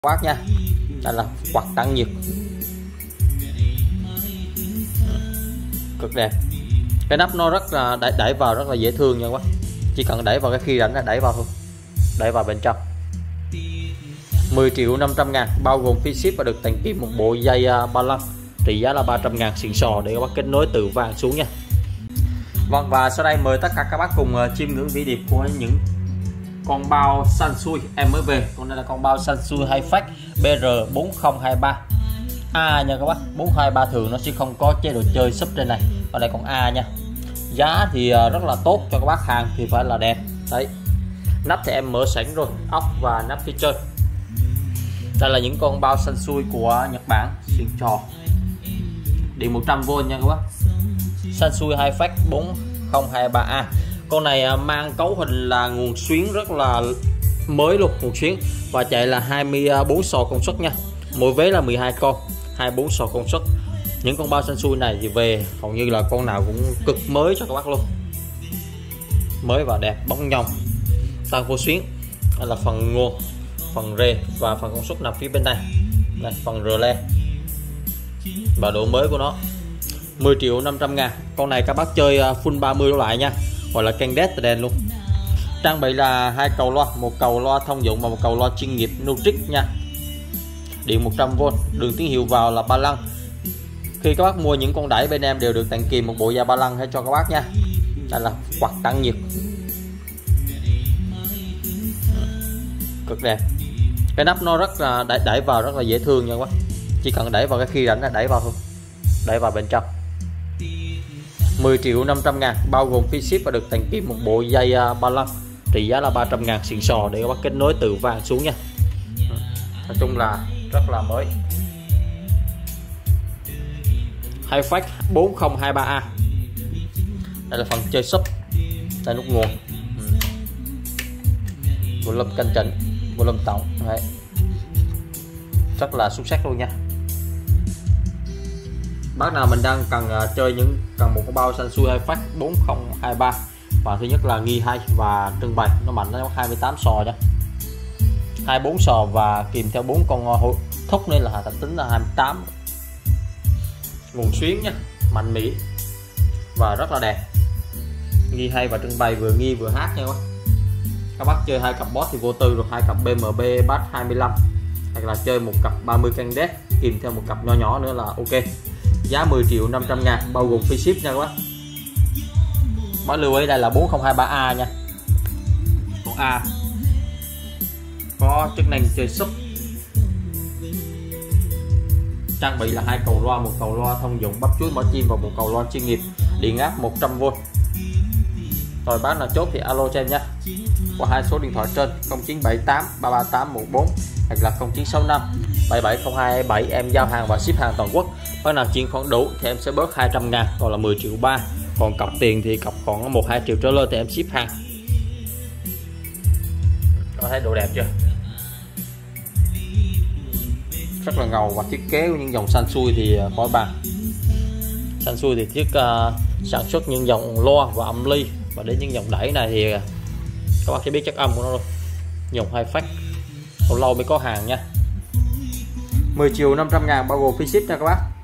quát nha. Đây là quạt tản nhiệt cực đẹp. Cái nắp nó rất là đẩy vào rất là dễ thương nha các bác. Chỉ cần đẩy vào cái khi rảnh là đẩy vào thôi, đẩy vào bên trong. 10.500.000 bao gồm phí ship và được tặng kèm một bộ dây ba lăng trị giá là 300.000 xịn sò để các bác kết nối từ vàng xuống nha. Vâng, và sau đây mời tất cả các bác cùng chiêm ngưỡng vĩ điệp của những con bao Sansui em mới về. Còn đây là con bao Sansui Hi-Fax BR4023A nha các bác. 423 thường nó sẽ không có chế độ chơi sub trên này, còn đây con A nha. Giá thì rất là tốt cho các bác, hàng thì phải là đẹp đấy. Nắp thì em mở sẵn rồi, ốc và nắp phía trên. Đây là những con bao Sansui của Nhật Bản xịn trò, điện 100V nha các bác. Sansui Hi-Fax 4023A. Con này mang cấu hình là nguồn xuyến rất là mới luôn, nguồn xuyến, và chạy là 24 sò công suất nha. Mỗi vế là 12 con, 24 sò công suất. Những con bao Sansui này thì về hầu như là con nào cũng cực mới cho các bác luôn, mới và đẹp, bóng nhông, tăng vô xuyến. Đây là phần nguồn, phần rê và phần công suất nằm phía bên này. Đây, phần rờ le và độ mới của nó. 10.500.000. Con này các bác chơi full 30 đổ lại nha, hoặc là can đét đèn luôn. Trang bị là hai cầu loa, một cầu loa thông dụng và một cầu loa chuyên nghiệp Nutrix nha. Điện 100V, đường tín hiệu vào là ba lăng. Khi các bác mua những con đẩy bên em đều được tặng kèm một bộ da ba lăngให้cho các bác nha. Đây là quạt tản nhiệt cực đẹp. Cái nắp nó rất là đẩy vào rất là dễ thương nha các bác. Chỉ cần đẩy vào cái khi rảnh là đẩy vào thôi, đẩy vào bên trong. 10.500.000 bao gồm phí ship và được tặng kèm một bộ dây ba lăng trị giá là 300.000 xịn sò để các bác kết nối từ vàng xuống nha. Nói chung là rất là mới. Hi-Fax 4023A. Đây là phần chơi sub, đây nút nguồn, volume canh chỉnh, volume tổng đấy. Rất là xuất sắc luôn nha. Bác nào mình đang cần chơi cần một cái bao Sansui Hi-Fax 4023 và thứ nhất là nghi hay và trưng bày nó mạnh, nó 28 sò nha, 24 sò và kèm theo 4 con thúc nên là tập tính là 28. Nguồn xuyến nha, mạnh mỹ và rất là đẹp, nghi hay và trưng bày, vừa nghi vừa hát nha các bác. Chơi hai cặp boss thì vô tư rồi, hai cặp BMB Bass 25 hoặc là chơi một cặp 30 can đét kèm theo một cặp nho nhỏ nữa là ok. Giá 10.500.000 bao gồm phí ship nha các bác. Bác lưu ý đây là 4023A nha. Con A có chức năng chơi sub. Trang bị là hai cầu loa, một cầu loa thông dụng bắp chuối mỏ chim và một cầu loa chuyên nghiệp điện áp 100V. Rồi bác nào chốt thì alo cho em nha, qua hai số điện thoại trên 0978 33814 hoặc là 0965 770227. Em giao hàng và ship hàng toàn quốc. Bác nào chuyển khoản đủ thì em sẽ bớt 200.000, còn là 10.3 triệu. Còn cọc tiền thì cọc khoảng 1-2 triệu trở lên thì em ship hàng. Có thấy độ đẹp chưa? Rất là ngầu, và thiết kế của những dòng Sansui thì khỏi bàn. Sansui thì thiết sản xuất những dòng loa và âm ly, và đến những dòng đẩy này thì các bác sẽ biết chất âm của nó luôn. Dòng Hi-Fax lâu lâu mới có hàng nha. 10.500.000 bao gồm phí ship nha các bác.